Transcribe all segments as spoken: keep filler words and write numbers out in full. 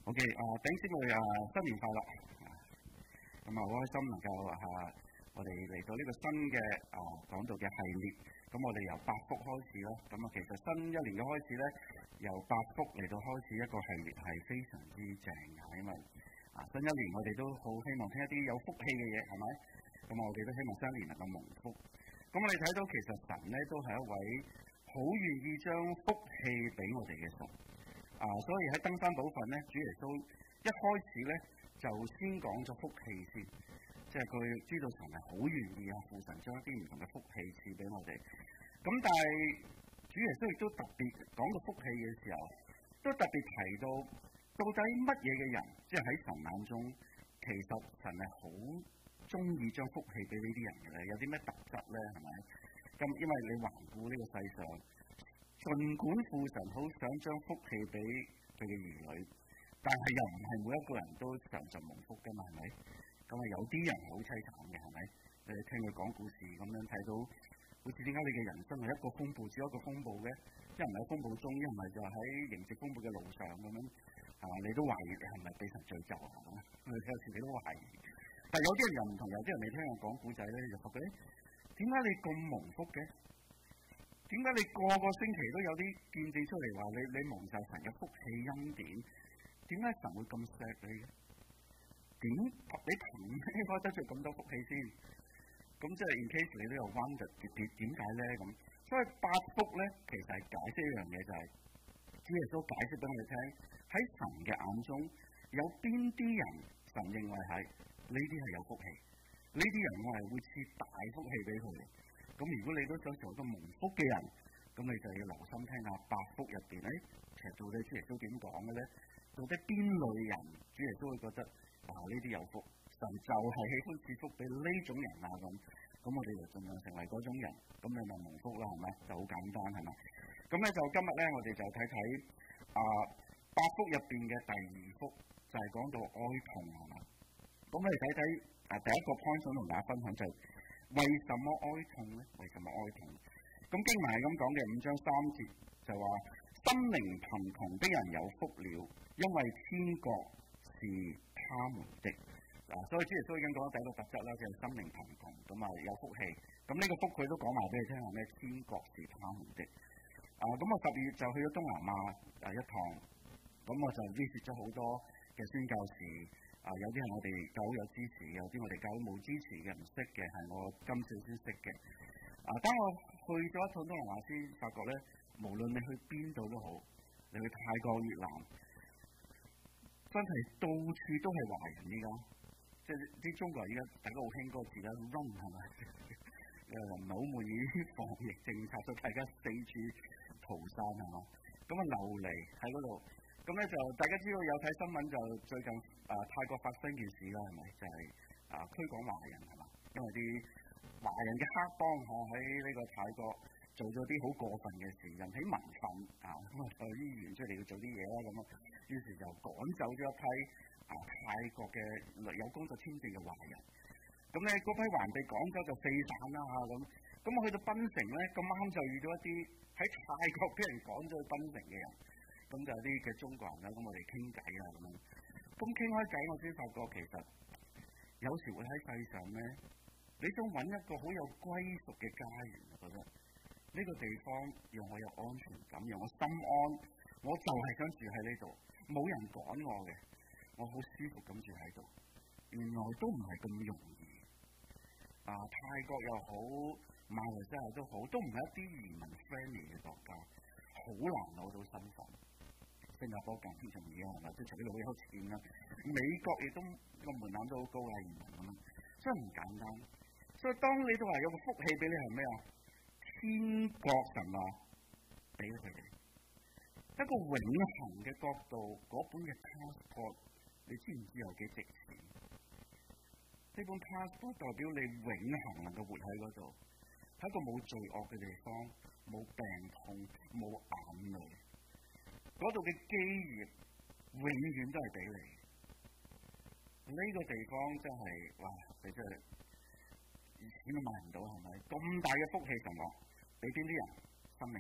OK， 啊，頂姊妹啊，新年快樂！咁啊，好開心能夠啊，我哋嚟到呢個新嘅啊講道嘅系列。咁我哋由八福開始啦。咁啊，其實新一年嘅開始咧，由八福嚟到開始一個系列係非常之正嘅，因為啊新一年我哋都好希望聽一啲有福氣嘅嘢，係咪？咁我哋都希望新一年能夠蒙福。咁我哋睇到其實神咧都係一位好願意將福氣俾我哋嘅神。啊，所以喺登山寶訓咧，主耶穌一開始咧就先講咗福氣先，即係佢知道神係好願意啊，父神將一啲唔同嘅福氣賜俾我哋。咁但係主耶穌亦都特別講到福氣嘅時候，都特別提到到底乜嘢嘅人，即係喺神眼中，其實神係好中意將福氣俾呢啲人嘅咧，有啲咩特質咧？係咪？咁因為你環顧呢個世上，儘管父神好想將福氣俾佢嘅兒女，但係又唔係每一個人都常常蒙福㗎嘛，係咪？咁啊有啲人係好凄慘嘅，係咪？你聽佢講故事咁樣睇到，好似點解你嘅人生係一個風暴接一個風暴嘅？一唔係喺風暴中，一唔係就喺迎接風暴嘅路上咁樣，係嘛？你都懷疑你係咪俾神詛咒啊？咁有時你都懷疑。但係有啲人又唔同，有啲人你聽我講故仔咧，就覺得點解你咁蒙福嘅？點解你個個星期都有啲見證出嚟話你你蒙受神嘅福氣恩典？點解神會咁錫你嘅？點你憑咩應該得著咁多福氣先？咁即係 in case 你都有 wonder 點點點解咧咁？所以八福咧其實係解釋一樣嘢，就係主耶穌解釋俾我哋聽，喺神嘅眼中有邊啲人神認為係呢啲係有福氣，呢啲人我係會賜大福氣俾佢哋。咁如果你都想做一個蒙福嘅人，咁你就要留心聽下八福入邊咧，其實到底主耶穌點講嘅咧？到底邊類人主耶穌會覺得啊呢啲有福，神就係喜歡賜福俾呢種人啊咁，咁我哋就盡量成為嗰種人，咁你咪蒙福啦，係咪？就好簡單係咪？咁咧就今日咧，我哋就睇睇啊八福入邊嘅第二福，就係、是、講到哀痛係嘛？咁我哋睇睇啊第一個 point 想同大家分享就係、是。為什麼哀痛呢？為什麼哀痛？咁經文係咁講嘅，五章三節就話：心靈貧窮的人有福了，因為天國是他們的。嗱、啊，所以主耶穌已經講咗第一個特質啦，就係、是、心靈貧窮，咁啊有福氣。咁呢個福佢都講埋俾你聽係咩？天國是他們的。啊，咁我十二月就去咗東南亞啊一趟，咁我就 visit 咗好多嘅宣教士。啊，有啲係我哋教會有支持，有啲我哋教會冇支持嘅，唔識嘅，係我今次先識嘅。啊，當我去咗一趟東南亞先發覺咧，無論你去邊度都好，你去泰國、越南，真係到處都係華人依家，即係啲中國人依家大家好興嗰個字啦 ，run 係咪？誒唔係好滿意防疫政策，所以大家四處逃散係嘛？咁啊流離喺嗰度。咁咧就大家知道有睇新聞就最近啊泰國發生件事啦，係咪？就係、是、啊驅趕華人係嘛？因為啲華人嘅黑幫嚇喺呢個泰國做咗啲好過分嘅事，引起民憤啊，咁啊就醫院出嚟要做啲嘢啦咁啊，於是就趕走咗一批啊泰國嘅有工作簽證嘅華人。咁咧嗰批華人被趕走就四散啦嚇咁。咁我去到檳城咧，咁啱就遇到一啲喺泰國俾人趕咗去檳城嘅人。咁就有啲嘅中國人啦，咁我哋傾偈啦咁樣。咁傾開偈，我先發覺其實有時會喺世上咧，你想揾一個好有歸屬嘅家園，我覺得呢個地方讓我有安全感，讓我心安，我就係想住喺呢度，冇人趕我嘅，我好舒服咁住喺度。原來都唔係咁容易。啊，泰國又好，馬來西亞都好，都唔係一啲移民 friendly 嘅國家，好難攞到身份。新加坡更加重要係咪？即係除咗好有錢啦，美國亦都個門檻都好高嘅移民咁樣，真係唔簡單。所以當你都話有個福氣俾你係咩啊？天國神啊，俾佢哋一個永恆嘅國度，嗰本嘅 passport， 你知唔知有幾值錢？呢本 passport 代表你永恆能夠活喺嗰度，係一個冇罪惡嘅地方，冇病痛，冇眼淚。嗰度嘅基業永遠都係俾你，呢、這個地方真係哇！你真係錢都買唔到係咪？咁大嘅福氣神落，俾邊啲人？生命平安。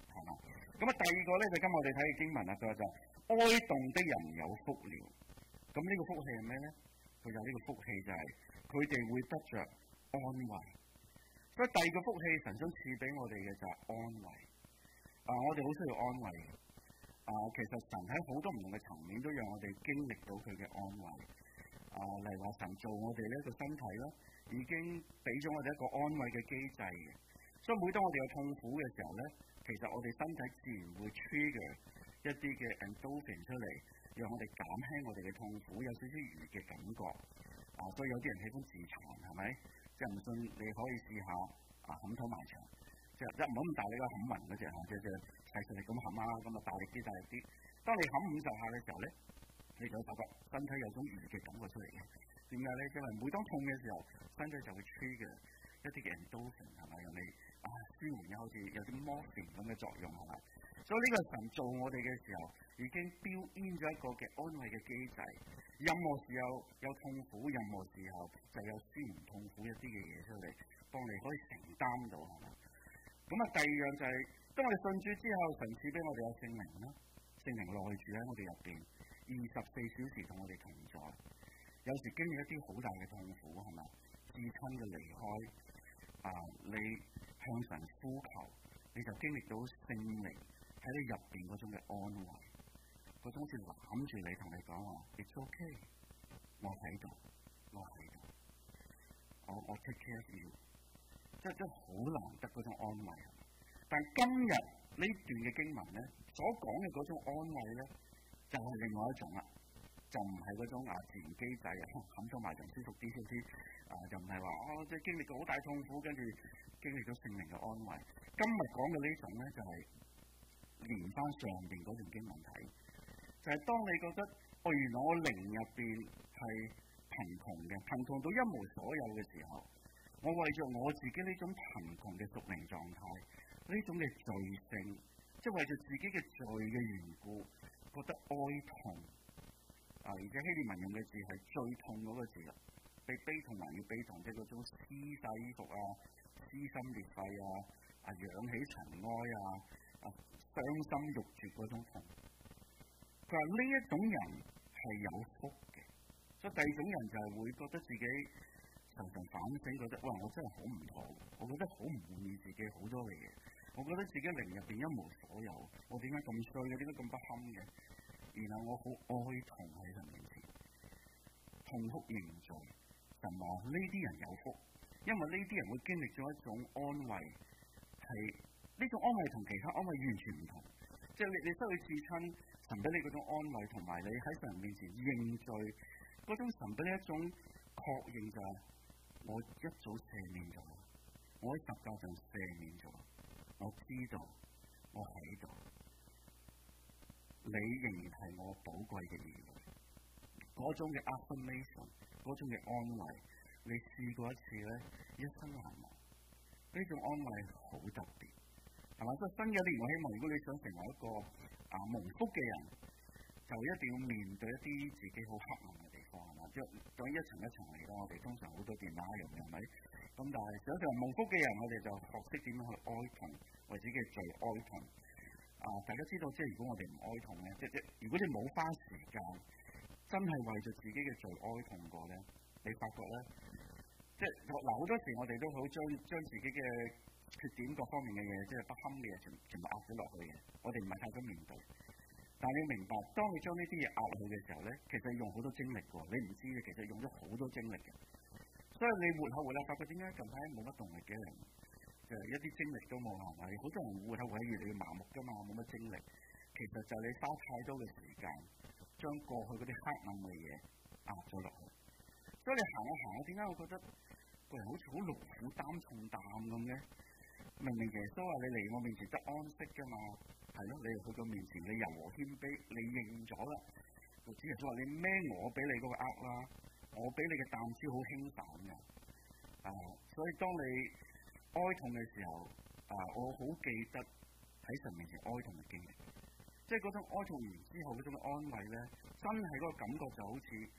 係嘛？咁啊，第二個咧就今日我哋睇嘅經文啊，就就哀慟的人有福了。咁呢個福氣係咩咧？佢有呢個福氣就係佢哋會得着安慰。所以第二個福氣神想賜俾我哋嘅就係安慰。啊，我哋好需要安慰。啊，其實神喺好多唔同嘅層面都讓我哋經歷到佢嘅安慰。啊，例如話神做我哋呢一個身體啦，已經俾咗我哋一個安慰嘅機制嘅。所以每當我哋有痛苦嘅時候咧，其實我哋身體自然會 trigger 一啲嘅 endorphin 出嚟，讓我哋減輕我哋嘅痛苦，有少少愉嘅感覺。啊，所以有啲人喜歡自殘，係咪？即係唔信你可以試下啊，冚頭埋牆，即係一唔好咁大力個冚紋嗰隻嚇，即係細細力咁冚啊，咁啊大力啲大力啲。當你冚五十下嘅時候咧，你就會發覺身體有種愉嘅感覺出嚟嘅。點解咧？因為每當痛嘅時候，身體就會 trigger 一啲嘅 endorphin 係咪？讓你啊舒緩嘅，好似有啲 morphine 咁嘅作用係咪？所以呢個神做我哋嘅時候，已經 build in 咗一個嘅安慰嘅機制。任何時候有痛苦，任何時候就有舒緩痛苦一啲嘅嘢出嚟，幫你可以承擔到係嘛？咁啊，第二樣就係、是、當我哋信主之後，神賜俾我哋有聖靈啦，聖靈內住喺我哋入邊，二十四小時同我哋同在。有時經歷一啲好大嘅痛苦係嘛？至親嘅離開啊，你向神呼求，你就經歷到聖靈喺你入邊嗰種嘅安慰，嗰種好似攬住你同你講話 ，It's okay， 我喺度，我喺度，我我 take care of you， 即係真係好難得嗰種安慰。但今日呢段嘅經文咧，所講嘅嗰種安慰咧，就係、是、另外一種啦。就唔係嗰種啊自然機制啊，冚咗埋就舒服啲少啲啊，就唔係話哦即係經歷過好大痛苦，跟住經歷咗聖靈嘅安慰。今日講嘅呢種咧就係、是、連翻上邊嗰段經文睇，就係、是、當你覺得哦原來我靈入邊係貧窮嘅，貧窮到一無所有嘅時候，我為咗我自己呢種貧窮嘅屬靈狀態，呢種嘅罪性，即係為咗自己嘅罪嘅緣故，覺得哀痛。啊！而且希臘文用嘅字係最痛嗰個字啦，比悲痛還要悲痛，即係嗰種撕曬衣服啊、撕心裂肺啊、啊揚起塵埃啊、啊傷心欲絕嗰種痛。佢話呢一種人係有福嘅，所以第二種人就係會覺得自己常常反省，覺得哇我真係好唔妥，我覺得好唔滿意自己好多嘅嘢，我覺得自己靈入邊一無所有，我點解咁衰嘅？點解咁不堪嘅？然後我好哀痛喺神面前，痛哭認罪。神話呢啲人有福，因為呢啲人會經歷咗一種安慰，係呢種安慰同其他安慰完全唔同。即係你你失去至親，神俾你嗰種安慰，同埋你喺神面前認罪嗰種神俾你一種確認就係、是、我一早赦免咗，我喺十架上赦免咗，我知道我喺度。你仍然係我寶貴嘅兒女，嗰種嘅 affirmation， 嗰種嘅安慰，你試過一次咧，一生難忘。呢種安慰好特別，係嘛？所以新嘅一年，我希望如果你想成為一個啊蒙福嘅人，就一定要面對一啲自己好黑暗嘅地方，係嘛？即係講一層一層嚟講，我哋通常好多電話用嘅，係咪？咁但係想成為蒙福嘅人，我哋就學識點樣去哀痛，為自己嘅罪哀痛。啊！大家知道，即係如果我哋唔哀痛咧，即即如果你冇花時間，真係為咗自己嘅罪哀痛過咧，你發覺咧，即係嗱好多時我哋都好將將自己嘅缺點各方面嘅嘢，即係不堪嘅嘢，全全部壓咗落去嘅。我哋唔係太想面對，但係你要明白，當你將呢啲嘢壓落去嘅時候咧，其實用好多精力㗎，你唔知嘅，其實用咗好多精力嘅。所以你活下活下，發覺點解近排冇乜動力嘅人？就一啲精力都冇，係咪？好多人活下活下越嚟越麻木㗎嘛，冇乜精力。其實就係你花太多嘅時間，將過去嗰啲黑暗嘅嘢壓咗落去。所以你行下行下，點解我覺得個人好似好勞苦擔重擔咁嘅？明明耶穌話你嚟我面前得安息㗎嘛，係咯？你去到面前，你柔和謙卑，你認咗啦。就只係話你孭我俾你嗰個軛啦，我俾你嘅擔子好輕省㗎。啊，所以當你哀痛嘅時候，啊，我好記得喺神面前哀痛嘅經歷，即係嗰種哀痛完之後嗰種安慰咧，真係嗰個感覺就好似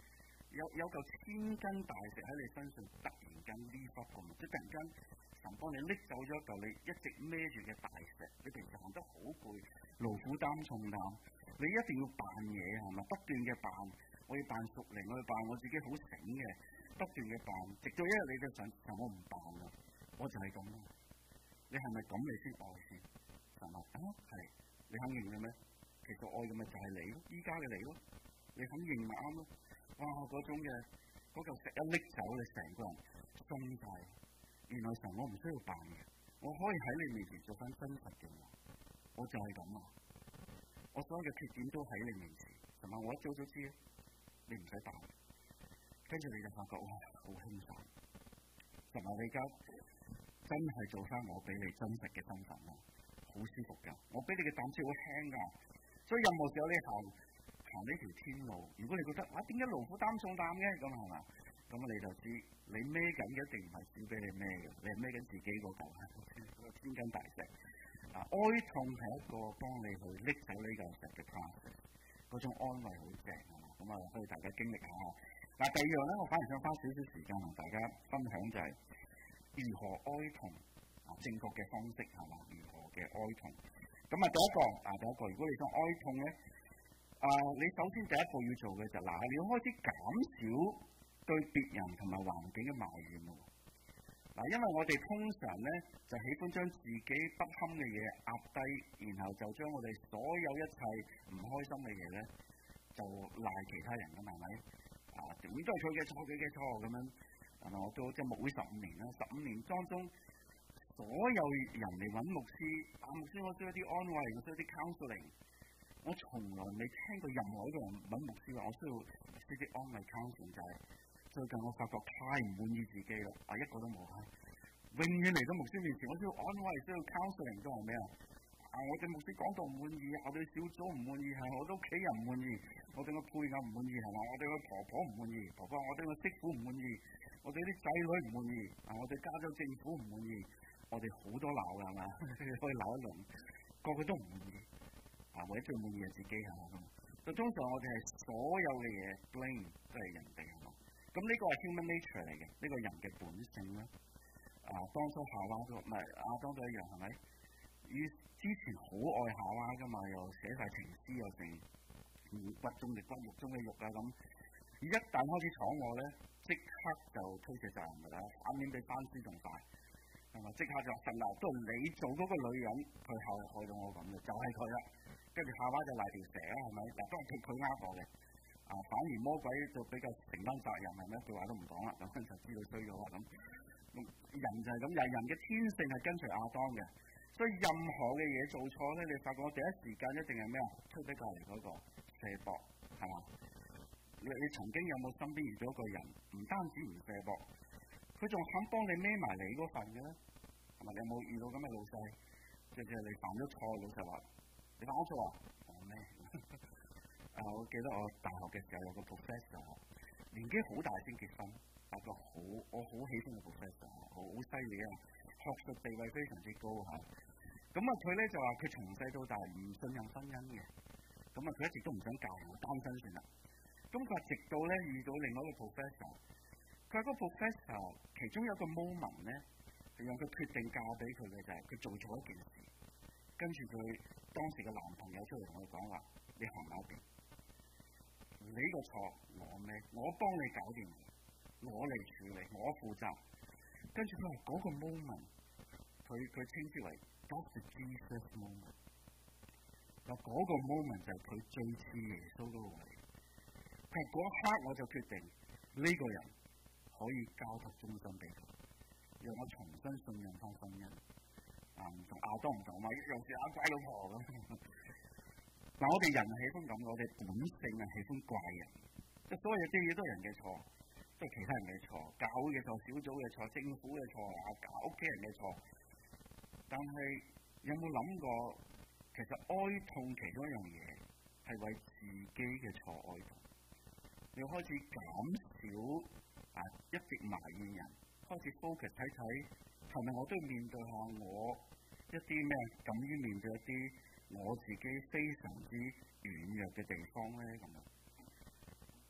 有有嚿千斤大石喺你身上，突然間呢忽咁，即係突然間神幫你拎走咗一嚿你一直孭住嘅大石。你平時行得好攰，勞苦擔重擔，你一定要扮嘢係咪？不斷嘅扮，我要扮屬靈，我要扮我自己好醒嘅，不斷嘅扮，直到一日你就想神，我唔扮啦，我就係咁啦。你係咪咁你先愛先？神話啊係，你肯認嘅咩？其實愛嘅咪就係你咯，依家嘅你咯，你肯認咪啱咯。哇！嗰種嘅嗰嚿石一拎走，你成個人鬆晒。原來神我唔需要扮嘅，我可以喺你面前做翻真實嘅我，我就係咁啊！我所有嘅缺點都喺你面前，神話我一早都知，你唔使扮。跟住你就發覺哇，好輕鬆。神話你而家真係做翻我俾你真實嘅身份啦，好舒服㗎。我俾你嘅膽子好輕㗎，所以任何時候你行行呢條天路，如果你覺得啊點解勞苦擔重擔嘅咁係嘛？咁你就知你孭緊嘅一定唔係少俾你孭嘅，你係孭緊自己嗰嚿嗰個千斤大石。啊，哀痛係一個幫你去拎走呢嚿石嘅 process， 嗰種安慰好正啊！咁啊，可以大家經歷下。嗱，第二樣咧，我反而想花少少時間同大家分享就係如何哀痛啊，正確嘅方式係嘛？如何嘅哀痛？咁啊，第一個啊，第一個，如果你想哀痛咧，啊，你首先第一步要做嘅就係、是、嗱，你要開始減少對別人同埋環境嘅埋怨喎。嗱，因為我哋通常咧就喜歡將自己不堪嘅嘢壓低，然後就將我哋所有一切唔開心嘅嘢咧就賴其他人㗎嘛，係咪？啊，點都係佢嘅錯，佢嘅錯咁樣。係咪？我都即係牧會十五年啦，十五年當中，所有人嚟揾牧師，啊牧師，我需要啲安慰，我需要啲 counseling。我從來未聽過任何一個人揾牧師話我需要呢啲安慰 counseling， 就係最近我發覺太唔滿意自己啦，啊一個都冇啊！永遠嚟到牧師面前，我需要安慰，需要 counseling 都係咩啊？啊我對牧師講道唔滿意，我對小組唔滿意，係我對屋企人唔滿意，我對我配偶唔滿意係嘛？我對我婆婆唔滿意，婆婆我對我媳婦唔滿意，我對啲仔女唔滿意，啊我對加州政府唔滿意，我哋好多鬧㗎係嘛？可以鬧一輪，個個都唔滿意。啊，或者最滿意係自己係嘛？咁通常我哋係所有嘅嘢 blame 都係人哋係嘛？咁呢個係 human nature 嚟嘅，呢、這個人嘅本性啦。啊，當初夏娃都唔係亞當都一樣係咪？於之前好愛夏娃㗎嘛，又寫晒情詩又成骨中嘅骨肉中嘅肉啊咁。而一旦開始闖我咧，即刻就推卸責任㗎啦，反面比翻書仲快係嘛？即刻就神啊，都係你做嗰個女人，佢害害到我咁嘅，就係佢啦。跟住夏娃就賴條蛇啦，係咪？嗱，都係佢呃我嘅。啊，反而魔鬼就比較承擔責任，係咪？一句話都唔講啦，咁就知道衰咗啦咁。人就係咁，人人嘅天性係跟隨亞當嘅，所以任何嘅嘢做錯咧，你發覺我第一時間一定係咩啊？推俾隔離嗰個射博，係嘛？你你曾經有冇身邊遇到一個人，唔單止唔射博，佢仲肯幫你孭埋你嗰份嘅咧？係咪？你有冇遇到咁嘅老細？即係你犯咗錯，老細話。你犯咗錯啊？講咩？啊！我記得我大學嘅時候有個 professor， 年紀好大先結婚，但係好我好喜歡個 professor， 好犀利啊！學術地位非常之高嚇。咁啊，佢咧就話佢從細到大唔信任婚姻嘅，咁啊佢一直都唔想嫁人，單身算啦。咁佢話直到咧遇到另外一個 professor， 佢話個 professor 其中有一個 moment 咧，讓佢決定嫁俾佢嘅就係佢做錯一件事。跟住佢當時嘅男朋友出嚟同佢講話：你行埋一邊，你個錯我咩？我幫你搞掂，我嚟處理，我負責。跟住佢話嗰個 moment， 佢佢稱之為 That's the Jesus moment。嗱嗰個 moment 就係佢最似耶穌嗰個位。佢話嗰一刻我就決定呢、這個人可以交託終身俾佢，讓我重新信任翻婚姻。啊，唔同亞當唔同嘛，又是阿乖老婆咁。嗱，我哋人係喜歡咁，我哋本性係喜歡怪人，即係所有啲嘢都係人嘅錯，都係其他人嘅錯，教會嘅錯、小組嘅錯、政府嘅錯、啊屋企人嘅錯。但係有冇諗過，其實哀痛其中一樣嘢係為自己嘅錯哀痛。你要開始減少啊，一直埋怨人，開始 focus 睇睇。係咪我都要面對下我一啲咩？敢於面對一啲我自己非常之軟弱嘅地方咧？咁啊，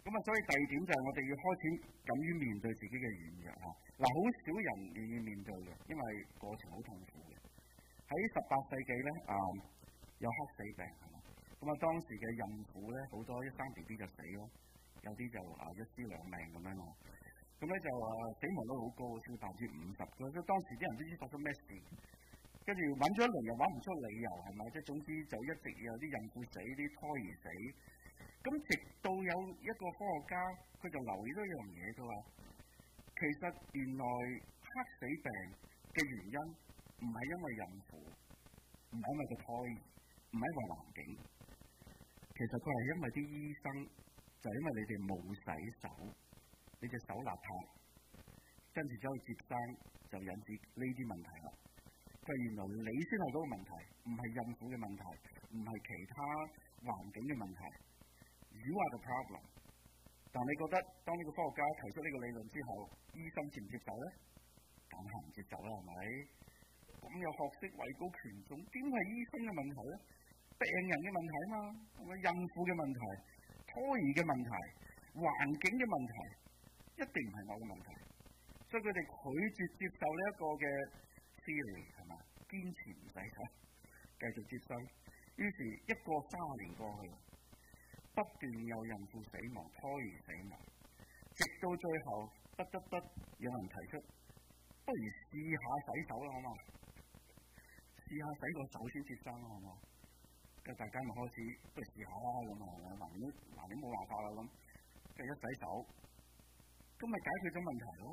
咁啊，所以第二點就係我哋要開始敢於面對自己嘅軟弱嚇。嗱，好少人願意面對嘅，因為過程好痛苦嘅。喺十八世紀咧，啊有黑死病係嘛，咁啊當時嘅孕婦咧好多一生 B B 就死咯，有啲就啊一屍兩命咁樣咯。咁咧就啊死亡率好高，超百分之五十。咁所以當時啲人都知發生咩事，跟住揾咗一輪又揾唔出理由係咪？即係總之就一直有啲孕婦死，啲胎兒死。咁直到有一個科學家，佢就留意咗一樣嘢，佢話其實原來黑死病嘅原因唔係因為孕婦，唔係因為個胎兒，唔係因為環境，其實佢係因為啲醫生，就係因為你哋冇洗手，你隻手邋遢，跟住走去接生就引致呢啲問題啦。佢話原來你先係嗰個問題，唔係孕婦嘅問題，唔係其他環境嘅問題。You are the problem。但你覺得當呢個科學家提出呢個理論之後，醫生接唔接受咧？梗係唔接受啦，係咪？咁有學識位高權重，點係醫生嘅問題咧？病人嘅問題啊嘛，係咪孕婦嘅問題、胎兒嘅問題、環境嘅問題，一定唔係我嘅問題。所以佢哋拒絕接受呢一個嘅 theory 係嘛，堅持唔使睇，繼續接收。於是一個三十年過去，不斷有孕婦死亡、胎兒死亡，直到最後不得不有人提出，不如試下洗手啦，好嘛？試下洗個手先接生啦，好嘛？咁大家咪開始不如試下啦，咁啊，橫掂橫掂冇辦法啦，咁跟住一洗手，咁咪解決咗問題咯。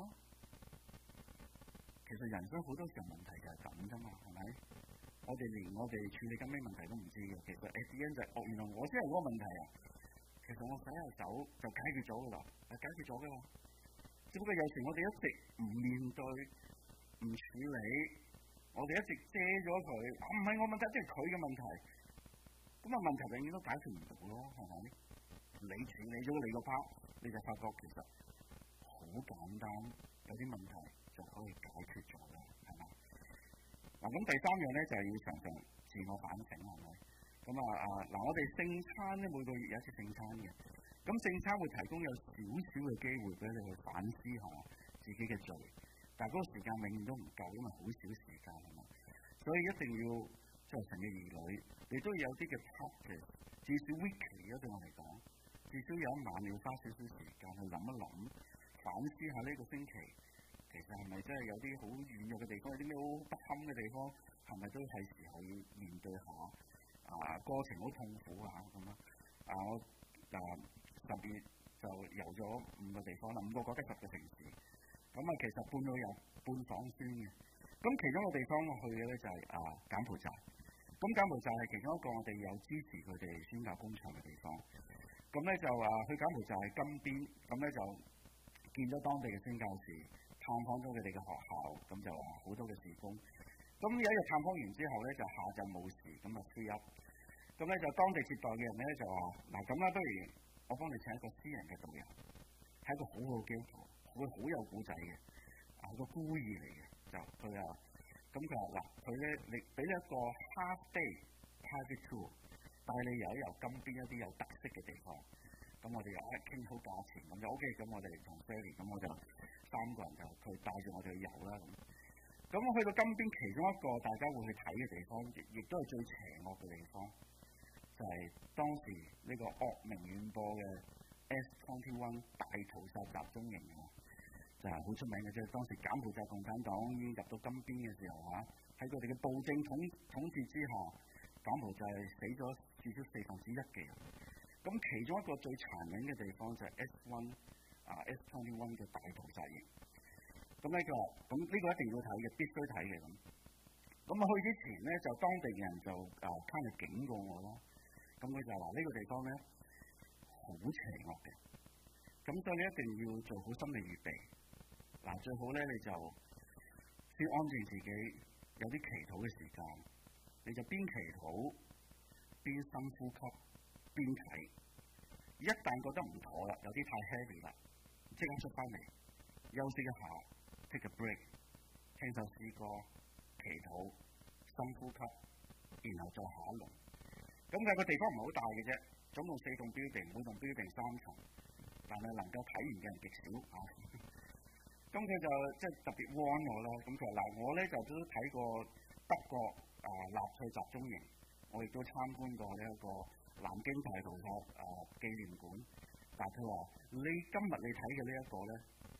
其實人生好多時候問題就係咁啫嘛，係咪？我哋連我哋處理緊咩問題都唔知嘅，其實 at the end 就係、是、哦，原來我先係嗰個問題啊！其實我洗下手就解決咗噶啦，係解決咗噶啦。只不過有時我哋一直唔面對、唔處理，我哋一直遮咗佢，啊唔係我問題，即係佢嘅問題。咁啊問題永遠都解決唔到咯，係咪？你處理咗你個 part，你就發覺其實好簡單，有啲問題就可以解決咗啦，係咪？嗱咁第三樣咧就係、是、要常常自我反省，係咪？咁啊啊嗱，我哋聖餐咧每個月有一次聖餐嘅，咁聖餐會提供有少少嘅機會俾你去反思下自己嘅罪，但係嗰個時間永遠都唔夠，因為好少時間係嘛，所以一定要作為神嘅兒女，你都要有啲嘅 practice，至少 weekly 對我嚟講，至少有一晚你要花少少時間去諗一諗，反思下呢個星期。其實係咪真係有啲好軟弱嘅地方，有啲咩好不堪嘅地方，係咪都係時候要面對下？啊，過程好痛苦啊咁啊！啊，我啊特別就遊咗五個地方啦，五個國家十個城市。咁啊，其實半旅遊半爽酸嘅。咁其中一個地方我去嘅咧就係、是、啊柬埔寨。咁柬埔寨係其中一個我哋有支持佢哋宣教工場嘅地方。咁咧就啊去柬埔寨金邊，咁咧就見咗當地嘅宣教士。探訪咗佢哋嘅學校，咁就話好多嘅事工。咁有一日探訪完之後咧，就下晝冇事，咁啊 free up。咁咧就當地接待嘅人咧就話：嗱咁啦，不如我幫你請一個私人嘅導遊，係一個好好嘅基督徒，會好有古仔嘅，係個孤兒嚟嘅。就佢啊，咁佢話嗱，佢咧你俾你一個 half day private tour，帶你遊一遊金邊一啲有特色嘅地方。咁我哋又一傾好價錢，咁就 OK。咁我哋同 Sally，咁我就三個人就佢帶住我哋去遊啦。咁，咁我去到金邊其中一個大家會去睇嘅地方，亦亦都係最邪惡嘅地方，就係、是、當時呢個惡名遠播嘅 S 二十一 大屠殺集中營啊，就係、是、好出名嘅。即係當時柬埔寨共產黨已經入到金邊嘅時候嚇，喺佢哋嘅暴政統統治之下，柬埔寨死咗至少四分之一嘅人。咁其中一個最殘忍嘅地方就係 S 一 啊 S 二十一嘅大屠殺營。咁呢個咁呢個一定要睇嘅，必須睇嘅咁。咁啊去之前咧，就當地嘅人就啊卡嚟警告我咯。咁佢就話呢個地方咧好邪惡嘅，咁所以你一定要做好心理預備。嗱，最好咧你就先安靜自己，有啲祈禱嘅時間，你就邊祈禱邊深呼吸。邊睇，一旦覺得唔妥啦，有啲太 heavy 啦，即刻出翻嚟休息一下 ，take a break， 聽首詩歌，祈禱，深呼吸，然後再下一輪。咁但係個地方唔係好大嘅啫，總共四棟 building，每棟 building 三層。 但係能夠睇完嘅人極少啊。咁佢就即係特別 warn 我啦。咁佢話嗱，我咧就都睇過德國啊納粹集中營，我亦都參觀過呢一個南京大屠殺啊紀念館。但係佢話你今日你睇嘅呢一個咧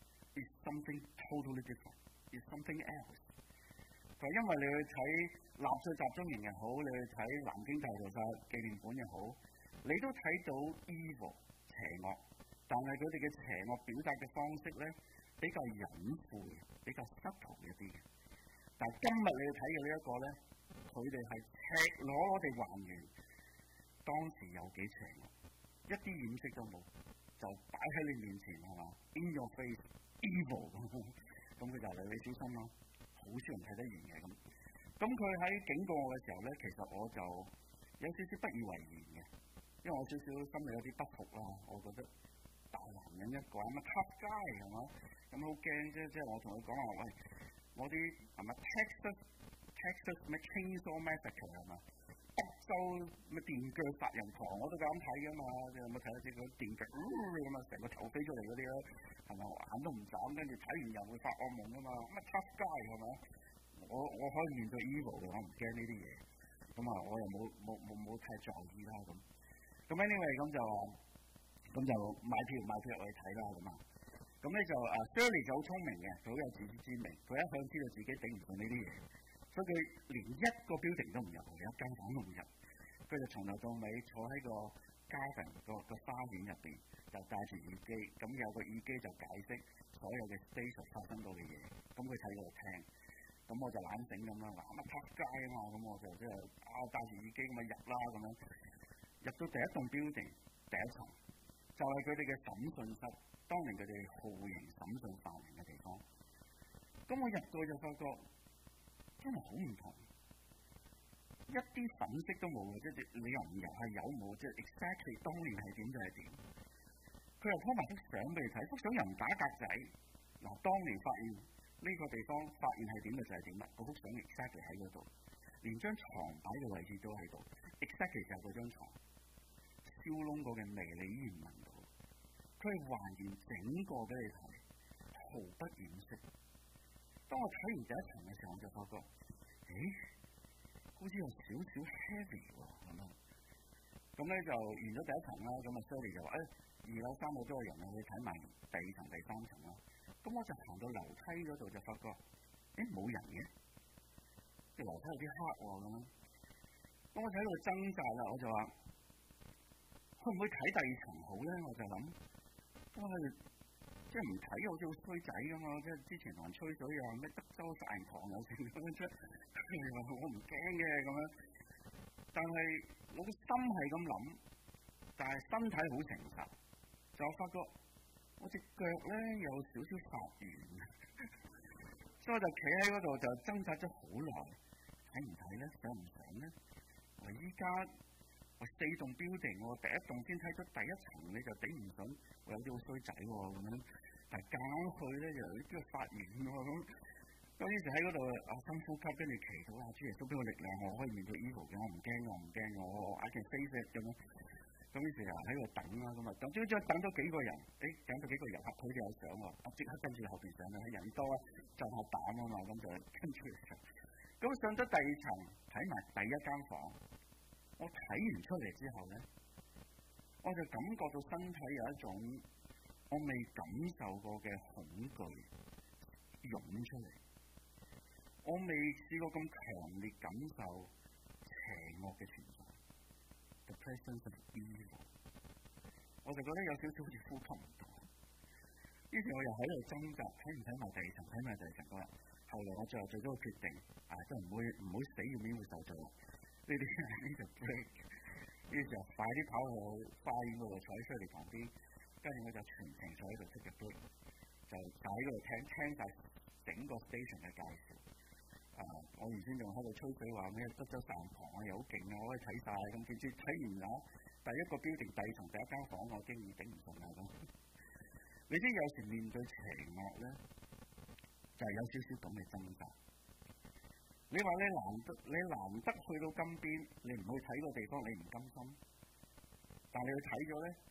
is something totally different, is something else。就因為你去睇納粹集中營又好，你去睇南京大屠殺紀念館又好，你都睇到 evil 邪惡，但係佢哋嘅邪惡表達嘅方式咧比較隱晦，比較 subtle 一啲嘅。但係今日你去睇嘅呢一個咧，佢哋係赤裸裸地還原當時有幾邪惡，一啲掩飾都冇，就擺喺你面前係嘛 ，in your face evil 咁佢就嚟你小心咯。好少人睇得完嘅咁，咁佢喺警告我嘅時候咧，其實我就有少少不以為然嘅，因為我少少心裏有啲不服啦。我覺得大男人一個咁啊 tough guy 係嘛，咁好驚啫。即係我同佢講話，喂，我啲係咪 Texas Texas 咩 Chainsaw Massacre 係嘛，德州咩電鋸殺人狂我都咁睇㗎嘛。你有冇睇到啲嗰啲電鋸咁啊，成個頭飛出嚟嗰啲咧？係咪眼都唔眨，跟住睇完又會發惡夢啊嘛？乜 tough guy 係咪？我我可以面對 evil 嘅，我唔驚呢啲嘢。咁啊，我又冇冇冇冇太在意啦咁。咁 anyway 咁就咁就買票買票我去睇啦咁啊。咁咧就啊 Shirley 就好聰明嘅，佢好有自知之明，佢一向知道自己頂唔順呢啲嘢，所以佢連一個 building 都唔入，連一間房都唔入。佢就從頭到尾坐喺個 garden 個個花園入邊，就戴住耳機，咁有個耳機就解釋所有嘅 station 發生到嘅嘢，咁佢睇嗰度聽，咁我就懶醒咁啦，嗱乜 tough guy啊嘛，咁我就即係啊戴住耳機咁啊入啦咁樣，入到第一棟 building 第一層，就係佢哋嘅審訊室，當年佢哋酷刑審訊犯人嘅地方。咁我入到就發覺真係好唔同。一啲粉飾都冇嘅，即係你又唔入係有冇，即係 exactly 當年係點就係點。佢又拖埋幅相俾你睇，幅相又唔打格仔。嗱，當年發現呢個地方發現係點嘅就係點啦。嗰幅相 exactly 喺嗰度，連張床擺嘅位置都喺度 ，exactly 就係嗰張床。燒窿過嘅味你依然聞到，佢係還原整個俾你睇，毫不掩飾。當我睇完第一層嘅時候，我就發覺，誒？好似有少少 heavy 喎，咁樣。咁咧就完咗第一層啦，咁啊 Shirley 就話：誒、哎，二樓三樓都有人啊，去睇埋第二層、第三層啦。咁我就行到樓梯嗰度就發覺，誒冇人嘅，啲樓梯有啲黑喎咁樣。咁我就喺度掙扎啦，我就話：會唔會睇第二層好咧？我就諗，咁我即係唔睇好似好衰仔咁嘛，即係之前同人吹水啊，咩德州殺人狂有成咁樣出，我唔驚嘅咁樣。但係我個心係咁諗，但係身體好誠實，就發覺我隻腳咧有少少發炎，所以我就企喺嗰度就掙扎咗好耐，睇唔睇咧？想唔想咧？我依家我四棟 building，我第一棟先睇咗第一層，你就頂唔順，我有啲好衰仔喎咁樣。但係夾硬去咧，又有啲發炎喎咁。咁於是喺嗰度啊深呼吸，跟住祈禱啊，主耶穌俾我力量，我可以面對 evil 嘅，我唔驚，我唔驚，我我 I can face it 咁樣。咁於是啊喺度等啦，咁啊等，朝朝等咗幾個人，誒等咗幾個遊客，佢哋有相喎，啊即刻跟住後邊上啦，人多啊，就下膽啊嘛，咁就跟住上。咁上咗第二層，睇埋第一間房，我睇完出嚟之後咧，我就感覺到身體有一種我未感受過嘅恐懼湧出嚟，我未試過咁強烈感受邪惡嘅存在。The presence of evil， 我就覺得有少少好似呼吸唔到。於是我又喺度掙扎，睇唔睇埋第二層，睇埋第二層嗰日。後來我最後做咗個決定，啊，都唔會唔會死要面會受罪。呢啲呢就 break。於是就快啲跑去花園嗰度坐喺出嚟旁邊，跟住我就全程坐喺度出嘅 break，就就喺嗰度聽聽曬整個 station 嘅介紹。啊！我原先仲喺度吹水話咩德州殺人狂啊，又好勁啊，我可以睇晒咁。點知睇完啦，第一個 building 第二層第一間房，我經已頂唔順啦咁。你知有時面對邪惡咧，就係、是、有少少咁嘅掙扎。你話你難得你難得去到金邊，你唔去睇個地方，你唔甘心。但你去睇咗咧，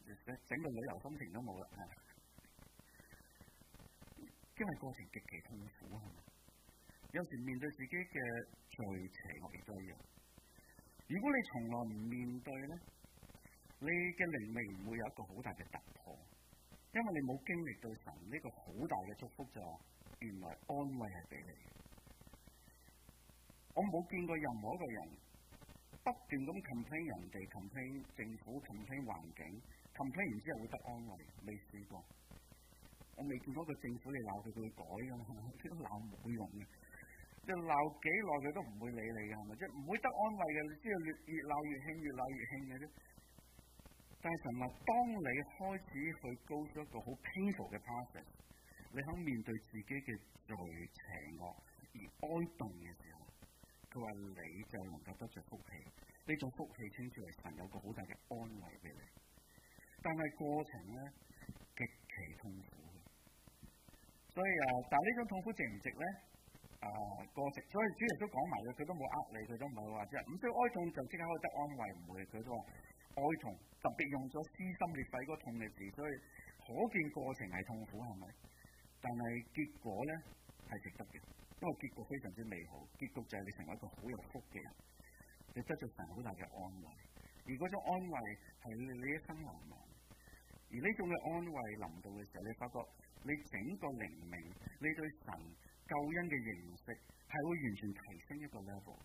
整個旅遊心情都冇啦，因為過程極其痛苦係咪？有時面對自己嘅罪邪惡亦都一樣。如果你從來唔面對咧，你嘅靈命唔會有一個好大嘅突破，因為你冇經歷到神呢個好大嘅祝福，就原來安慰係俾你。我冇見過任何一個人不斷咁 complain 人哋 complain 政府 complain 環境 complain 完之後會得安慰，未試過。我未見到個政府你鬧佢佢會改㗎嘛，呢個鬧冇用嘅。你鬧幾耐佢都唔會理你㗎，係咪？即係唔會得安慰嘅，你知道越越鬧越興，越鬧越興嘅啫。但係神話，當你開始去 go through一個好 painful 嘅 process， 你肯面對自己嘅罪邪惡而哀慟嘅時候，佢話你就能夠得着福氣。呢種福氣稱之為神有個好大嘅安慰俾你。但係過程咧極其痛苦嘅，所以啊，但係呢種痛苦值唔值咧？啊，過程，所以主耶穌講埋嘅，佢都冇呃你，佢都唔係話即係唔需要哀痛就即刻可以得安慰，唔會，佢都話哀痛，特別用咗撕心裂肺嗰個痛嘅字，所以可見過程係痛苦係咪？但係結果咧係值得嘅，因為結果非常之美好，結局就係你成為一個好有福嘅人，你得咗神好大嘅安慰，而嗰種安慰係你你一生難忘。而呢種嘅安慰臨到嘅時候，你發覺你整個靈命，你對神救恩嘅認識係會完全提升一個 level。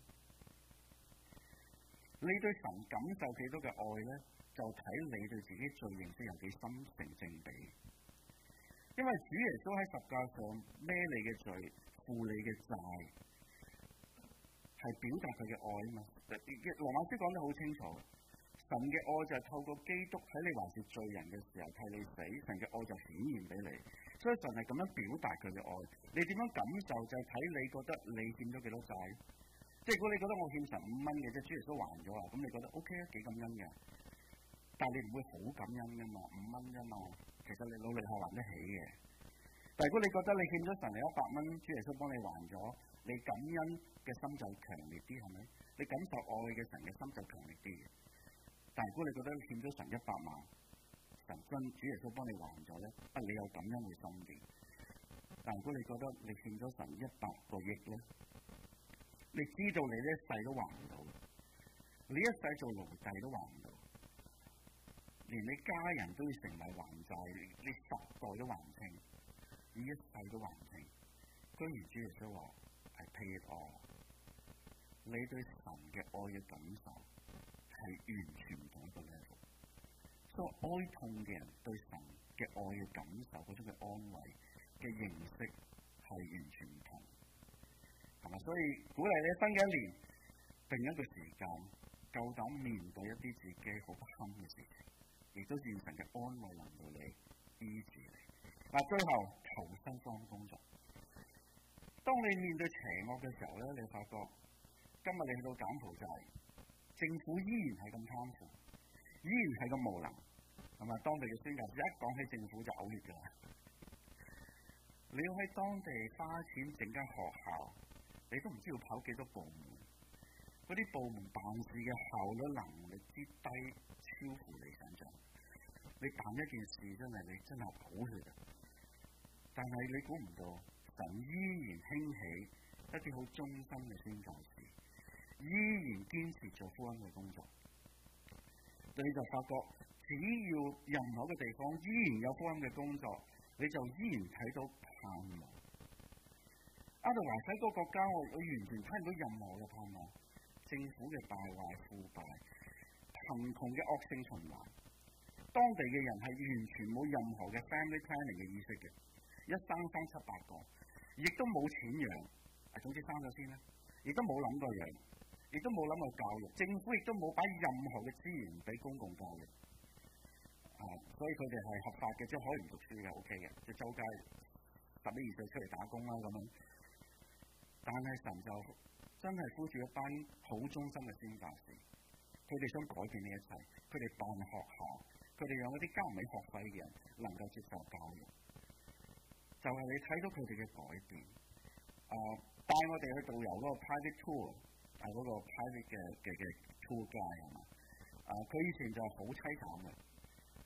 你對神感受幾多嘅愛咧，就睇你對自己最認識有幾深成正比。因為主耶穌喺十架上孭你嘅罪，負你嘅債，係表達佢嘅愛啊嘛。羅馬書講得好清楚，神嘅愛就係透過基督喺你還是罪人嘅時候替你死，神嘅愛就顯現俾你。所以神係咁樣表達佢嘅愛，你點樣感受就係睇你覺得你欠咗幾多債。即係如果你覺得我欠神五蚊嘅，即係主耶穌還咗啊，咁你覺得 OK 啊，幾感恩嘅。但係你唔會好感恩㗎嘛，五蚊啫嘛，其實你努力係還得起嘅。但係如果你覺得你欠咗神你一百蚊，主耶穌幫你還咗，你感恩嘅心就強烈啲，係咪？你感受愛嘅神嘅心就強烈啲嘅。但係如果你覺得你欠咗神一百萬，神真主耶穌幫你還咗咧，啊你有感恩會心啲。但係如果你覺得你欠咗神一百個億咧，你知道你呢一世都還唔到，你一世做奴隸都還唔到，連你家人都要成為還債，你十代都還唔清，你一世都還唔清。居然主耶穌話係 pay it all，你對神嘅愛嘅感受係完全唔同一個 level。所以哀痛嘅人對神嘅愛嘅感受嗰種嘅安慰嘅認識係完全唔同，係咪？所以鼓勵你新嘅一年定一個時間，夠膽面對一啲自己好不堪嘅事情，亦都願神嘅安慰臨到你，醫治你。嗱，最後求生方工作。當你面對邪惡嘅時候咧，你發覺今日你去到柬埔寨，政府依然係咁貪腐，依然係咁無能，係咪？當地嘅宣教士一講起政府就嘔血㗎啦。你要喺當地花錢整間學校，你都唔知要跑幾多部門，嗰啲部門辦事嘅效率能力之低，超乎你想象。你辦一件事真係你真係嘔血啊！但係你估唔到，神依然興起一啲好忠心嘅宣教士，依然堅持做福音嘅工作。你就發覺，只要任何嘅地方依然有福音嘅工作，你就依然睇到盼望。阿杜華西嗰個國家，我我完全睇唔到任何嘅盼望。政府嘅敗壞腐敗，貧窮嘅惡性循環，當地嘅人係完全冇任何嘅 family planning 嘅意識嘅，一生生七八個，亦都冇錢養，啊總之生咗先啦，亦都冇諗過養，亦都冇諗過教育，政府亦都冇擺任何嘅資源俾公共教育。啊，所以佢哋係合法嘅，即係可以唔讀書嘅 OK 嘅，即係周街十一二歲出嚟打工啦咁樣。但係神就真係呼召一班好忠心嘅宣教士，佢哋想改變呢一切，佢哋辦學校，佢哋讓嗰啲交唔起學費嘅人能夠接受教育，就係、是、你睇到佢哋嘅改變。啊，帶我哋去導遊嗰個 private tour， 啊嗰、那個 private 嘅嘅嘅 tour guide 係嘛？啊，佢以前就好凄慘嘅。啊，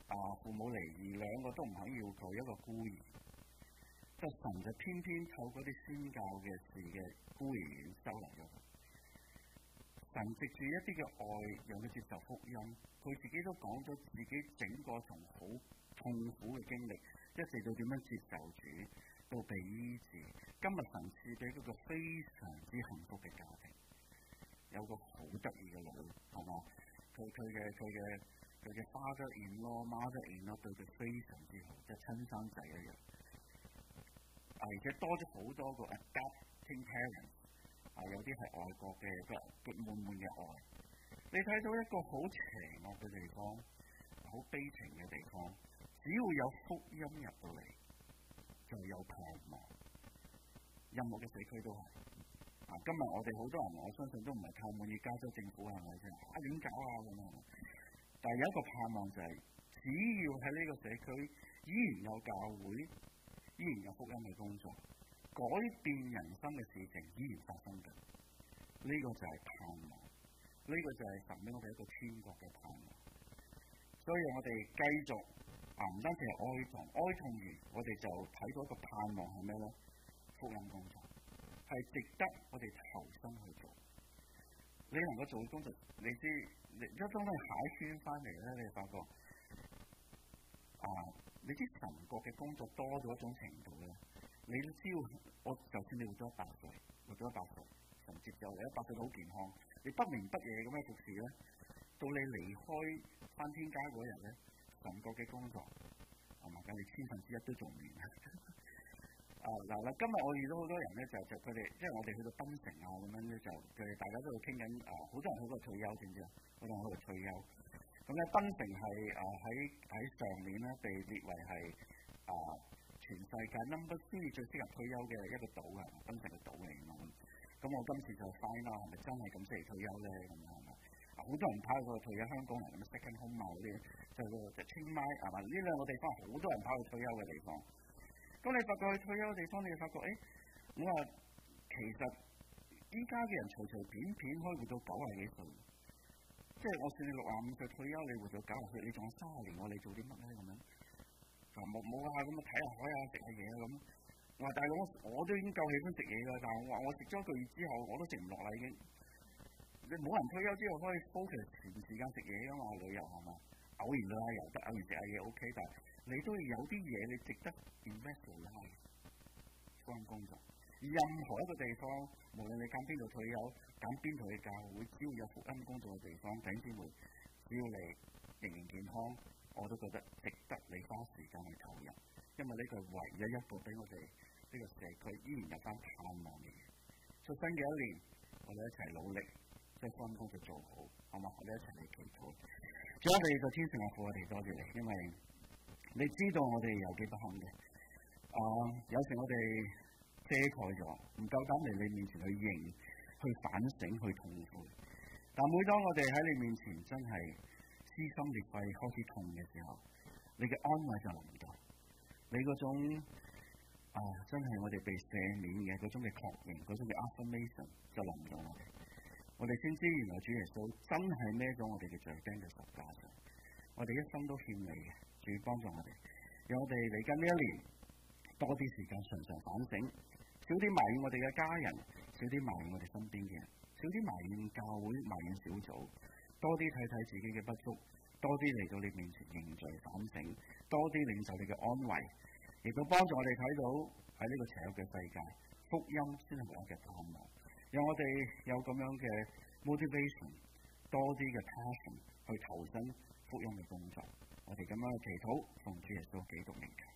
父母離異，兩個都唔肯要佢，一個孤兒。即係神就偏偏透過啲宣教嘅事嘅孤兒院收留咗佢。神藉住一啲嘅愛，讓佢接受福音。佢自己都講咗自己整個從好痛苦嘅經歷，一直到點樣接受主，到被醫治。今日神賜俾一個非常之幸福嘅家庭，有個好得意嘅女，係嘛？佢佢嘅佢嘅佢嘅 father in law mother in law 對佢非常之好，即係親生仔一樣。而且多咗好多個 adopting parents， 啊有啲係外國嘅，即係滿滿嘅愛。你睇到一個好邪惡嘅地方，好悲情嘅地方，只要有福音入到嚟，就有盼望。任何嘅社區都係。啊，今日我哋好多人，我相信都唔係太滿意加州政府係咪先？啊點搞啊咁樣？但係有一個盼望就係、是，只要喺呢個社區依然有教會，依然有福音嘅工作，改變人生嘅事情依然發生緊。呢、這個就係盼望，呢、這個就係神俾我哋一個天國嘅盼望。所以我哋繼續啊，唔單止係哀痛，哀痛完，我哋就睇到一個盼望係咩咧？福音工作係值得我哋投身去做。你能夠做嘅工作，你知，你一當你考圈翻嚟咧，你就發覺啊，你知神國嘅工作多咗一種程度咧。你都知道，我就算你活咗一百歲，活咗一百歲，神接受你一百歲都好健康，你不明不夜咁樣服侍咧，到你離開翻天家嗰日咧，神國嘅工作係嘛？咁你千分之一都做唔完。啊嗱嗱，今日我遇到好多人咧，就就佢哋，因為我哋去到檳城啊咁樣咧，就佢哋大家都喺度傾緊啊，好多人去嗰度退休，知唔知啊？好多人去嗰度退休。咁咧，檳城係啊喺喺上年咧被列為係啊全世界 number three 最適合退休嘅一個島啊，檳城嘅島嚟㗎嘛。咁我今次就 find out 係咪真係咁適宜退休咧？咁樣係咪？啊，好多人跑去嗰度退休，香港人咁 second home 啊嗰啲，就就清邁係嘛？呢兩個地方好多人跑去退休嘅地方。咁你發覺去退休嘅地方，你就發覺，誒、欸，我話其實依家嘅人隨隨便便可以活到九廿幾歲，即係我算你六廿五歲退休，你活到九廿歲，你仲有三十年，我你做啲乜咧咁樣？就冇冇啊咁啊睇下海啊，食下嘢啊咁。我話大佬，我都已經夠氣分食嘢㗎，但係我話我食咗一個月之後，我都食唔落啦已經。你冇人退休之後可以 focus 全時間食嘢㗎嘛？旅遊係嘛？偶然啦，又得，偶然食下嘢 OK，但係你都要有啲嘢你值得 invest 落去福音工作。任何一個地方，無論你揀邊度退休，揀邊度嘅教會，只要有福音工作嘅地方，頂先會，只要你仍然健康，我都覺得值得你花時間去投入，因為呢個係唯一一個俾我哋呢個社區依然有翻盼望嘅嘢。出新嘅一年，我哋一齊努力將福音工作做好，好嘛？我哋一齊嚟祈禱。主，我哋個天上嘅父，我哋多謝你，因為你知道我哋有幾不堪嘅。啊，有時我哋遮蓋咗，唔夠膽嚟你面前去認、去反省、去痛悔。但每當我哋喺你面前真係撕心裂肺、開始痛嘅時候，你嘅安慰就臨到，你嗰種啊，真係我哋被赦免嘅嗰種嘅確認、嗰種嘅 affirmation 就臨到我哋。我哋先知原來主耶穌真係孭咗我哋嘅罪釘喺十架上，我哋一生都欠你嘅，主幫助我哋，讓我哋嚟緊呢一年多啲時間常常反省，少啲埋怨我哋嘅家人，少啲埋怨我哋身邊嘅人，少啲埋怨教會、埋怨小組，多啲睇睇自己嘅不足，多啲嚟到你面前認罪反省，多啲領受你嘅安慰，亦都幫助我哋睇到喺呢個邪惡嘅世界，福音先係唯一嘅盼望。讓我哋有咁樣嘅 motivation， 多啲嘅 passion 去投身福音嘅工作。我哋咁樣嘅祈禱，奉主耶穌基督名求。